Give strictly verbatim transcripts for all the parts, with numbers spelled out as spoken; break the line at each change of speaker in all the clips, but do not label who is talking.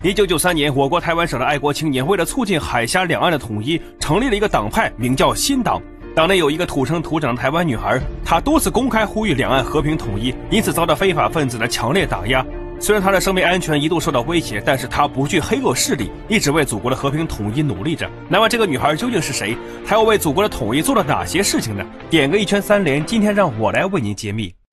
一九九三年，我国台湾省的爱国青年为了促进海峡两岸的统一，成立了一个党派，名叫新党。党内有一个土生土长的台湾女孩，她多次公开呼吁两岸和平统一，因此遭到非法分子的强烈打压。虽然她的生命安全一度受到威胁，但是她不惧黑恶势力，一直为祖国的和平统一努力着。那么这个女孩究竟是谁？她又为祖国的统一做了哪些事情呢？点个一圈三连，今天让我来为您揭秘。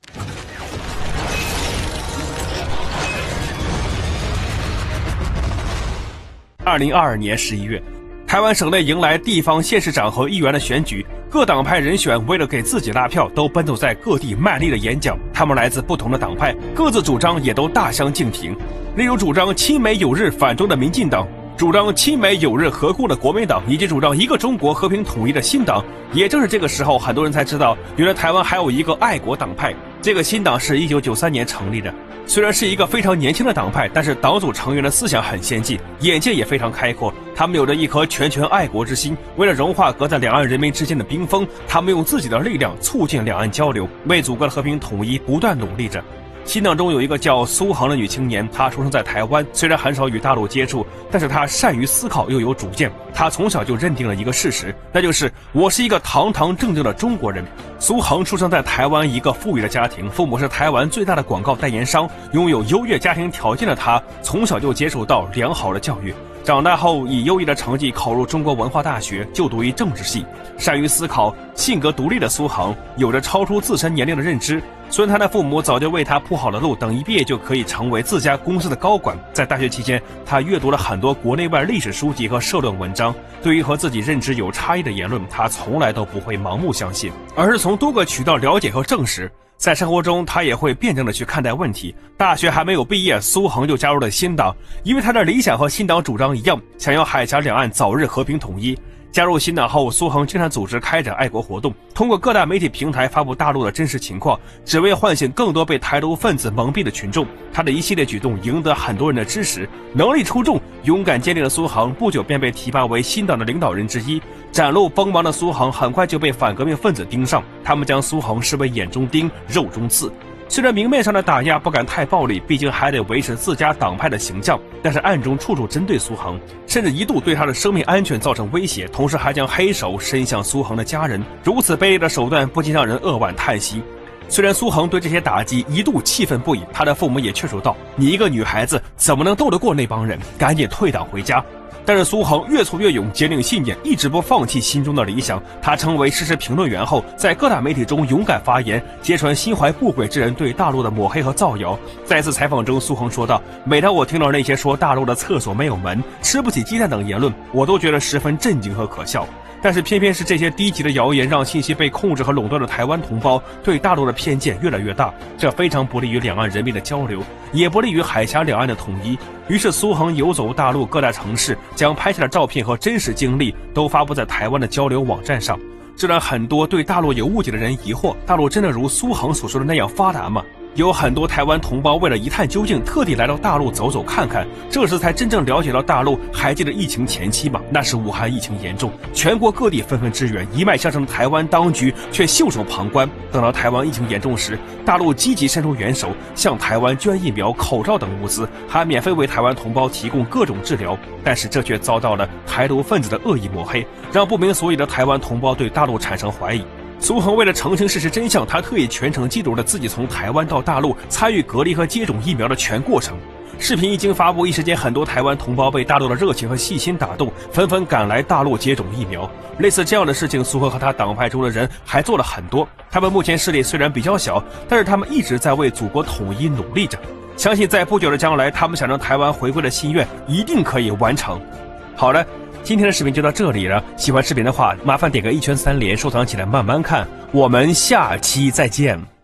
二零二二年十一月，台湾省内迎来地方县市长和议员的选举，各党派人选为了给自己拉票，都奔走在各地卖力的演讲。他们来自不同的党派，各自主张也都大相径庭。例如主张亲美友日反中的民进党，主张亲美友日和共的国民党，以及主张一个中国和平统一的新党。也正是这个时候，很多人才知道，原来台湾还有一个爱国党派。这个新党是一九九三年成立的。虽然是一个非常年轻的党派，但是党组成员的思想很先进，眼界也非常开阔。他们有着一颗拳拳爱国之心，为了融化隔在两岸人民之间的冰封，他们用自己的力量促进两岸交流，为祖国的和平统一不断努力着。新党中有一个叫苏杭的女青年，她出生在台湾，虽然很少与大陆接触，但是她善于思考又有主见。她从小就认定了一个事实，那就是我是一个堂堂正正的中国人。苏杭出生在台湾一个富裕的家庭，父母是台湾最大的广告代言商，拥有优越家庭条件的她，从小就接受到良好的教育。长大后以优异的成绩考入中国文化大学，就读于政治系。善于思考、性格独立的苏杭，有着超出自身年龄的认知。虽然他的父母早就为他铺好了路，等一毕业就可以成为自家公司的高管。在大学期间，他阅读了很多国内外历史书籍和社论文章。对于和自己认知有差异的言论，他从来都不会盲目相信，而是从多个渠道了解和证实。在生活中，他也会辩证的去看待问题。大学还没有毕业，苏杭就加入了新党，因为他的理想和新党主张一样，想要海峡两岸早日和平统一。加入新党后，苏杭经常组织开展爱国活动，通过各大媒体平台发布大陆的真实情况，只为唤醒更多被台独分子蒙蔽的群众。他的一系列举动赢得很多人的支持，能力出众、勇敢坚定的苏杭不久便被提拔为新党的领导人之一。展露锋芒的苏杭很快就被反革命分子盯上，他们将苏杭视为眼中钉、肉中刺。虽然明面上的打压不敢太暴力，毕竟还得维持自家党派的形象，但是暗中处处针对苏杭，甚至一度对他的生命安全造成威胁，同时还将黑手伸向苏杭的家人。如此卑劣的手段不禁让人扼腕叹息。虽然苏杭对这些打击一度气愤不已，他的父母也劝说道：“你一个女孩子怎么能斗得过那帮人？赶紧退党回家。”但是苏杭越挫越勇，坚定信念，一直不放弃心中的理想。他成为时事评论员后，在各大媒体中勇敢发言，揭穿心怀不轨之人对大陆的抹黑和造谣。在一次采访中，苏杭说道：“每当我听到那些说大陆的厕所没有门、吃不起鸡蛋等言论，我都觉得十分震惊和可笑。但是偏偏是这些低级的谣言，让信息被控制和垄断的台湾同胞对大陆的偏见越来越大，这非常不利于两岸人民的交流，也不利于海峡两岸的统一。”于是苏杭游走大陆各大城市，将拍下的照片和真实经历都发布在台湾的交流网站上，这让很多对大陆有误解的人疑惑：大陆真的如苏杭所说的那样发达吗？有很多台湾同胞为了一探究竟，特地来到大陆走走看看，这时才真正了解到大陆。还记得疫情前期吗？那时武汉疫情严重，全国各地纷纷支援，一脉相承的台湾当局却袖手旁观。等到台湾疫情严重时，大陆积极伸出援手，向台湾捐疫苗、口罩等物资，还免费为台湾同胞提供各种治疗。但是这却遭到了台独分子的恶意抹黑，让不明所以的台湾同胞对大陆产生怀疑。苏杭为了澄清事实真相，他特意全程记录了自己从台湾到大陆参与隔离和接种疫苗的全过程。视频一经发布，一时间很多台湾同胞被大陆的热情和细心打动，纷纷赶来大陆接种疫苗。类似这样的事情，苏杭和他党派中的人还做了很多。他们目前势力虽然比较小，但是他们一直在为祖国统一努力着。相信在不久的将来，他们想让台湾回归的心愿一定可以完成。好了，今天的视频就到这里了。喜欢视频的话，麻烦点个一圈三连，收藏起来慢慢看。我们下期再见。